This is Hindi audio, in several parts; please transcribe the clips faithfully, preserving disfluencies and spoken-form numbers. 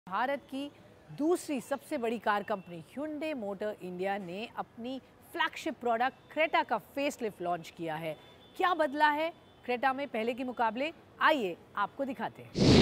भारत की दूसरी सबसे बड़ी car company Hyundai motor India ने अपनी फ्लैगशिप प्रोडक्ट क्रेटा का फेसलिफ्ट लॉन्च किया है। क्या बदला है क्रेटा में पहले के मुकाबले, आइए आपको दिखाते हैं।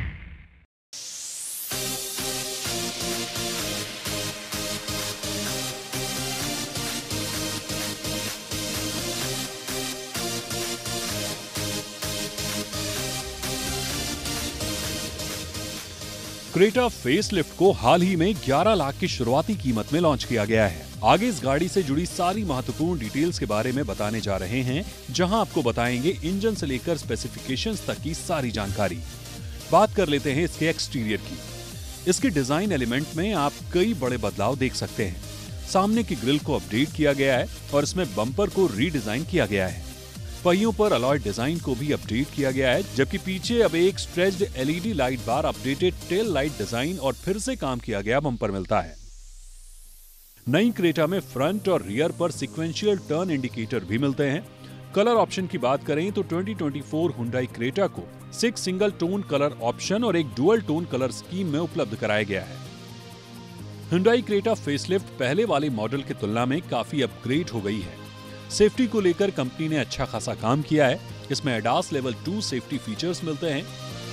क्रेटा फेसलिफ्ट को हाल ही में ग्यारह लाख की शुरुआती कीमत में लॉन्च किया गया है। आगे इस गाड़ी से जुड़ी सारी महत्वपूर्ण डिटेल्स के बारे में बताने जा रहे हैं, जहां आपको बताएंगे इंजन से लेकर स्पेसिफिकेशंस तक की सारी जानकारी। बात कर लेते हैं इसके एक्सटीरियर की। इसके डिजाइन एलिमेंट में आप कई बड़े बदलाव देख सकते हैं। सामने की ग्रिल को अपडेट किया गया है और इसमें बम्पर को रीडिजाइन किया गया है। पहियों पर अलॉय डिजाइन को भी अपडेट किया गया है, जबकि पीछे अब एक stretched LED light bar, updated tail light design और फिर से काम किया गया बम्पर मिलता है। नई क्रेटा में फ्रंट और रियर पर सीक्वेंशियल टर्न इंडिकेटर भी मिलते हैं। कलर ऑप्शन की बात करें तो twenty twenty four Hyundai Creta को six single tone colour option और एक डुअल टोन कलर स्कीम में उपलब्ध कराया गया है। हुंडई क्रेटा फेसलिफ्ट पहले वाले मॉडल की तुलना में काफी अपग्रेड हो गई है। सेफ्टी को लेकर कंपनी ने अच्छा खासा काम किया है। इसमें ADAS level two safety features मिलते हैं।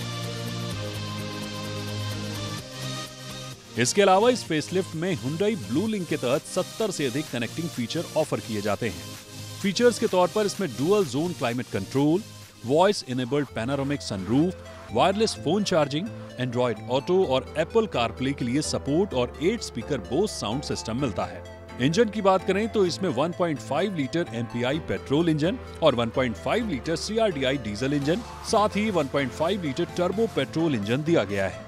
इसके अलावा इस फेसलिफ्ट में हुंडई ब्लू लिंक के तहत सत्तर से अधिक कनेक्टिंग फीचर ऑफर किए जाते हैं। फीचर्स के तौर पर इसमें dual zone climate control, voice enabled panoramic sunroof, wireless phone charging, Android Auto और एप्पल कारप्ले के लिए सपोर्ट और eight speaker Bose sound system मिलता है। इंजन की बात करें तो इसमें one point five litre MPI petrol engine और one point five litre CRDI diesel engine, साथ ही one point five litre turbo petrol engine दिया गया है।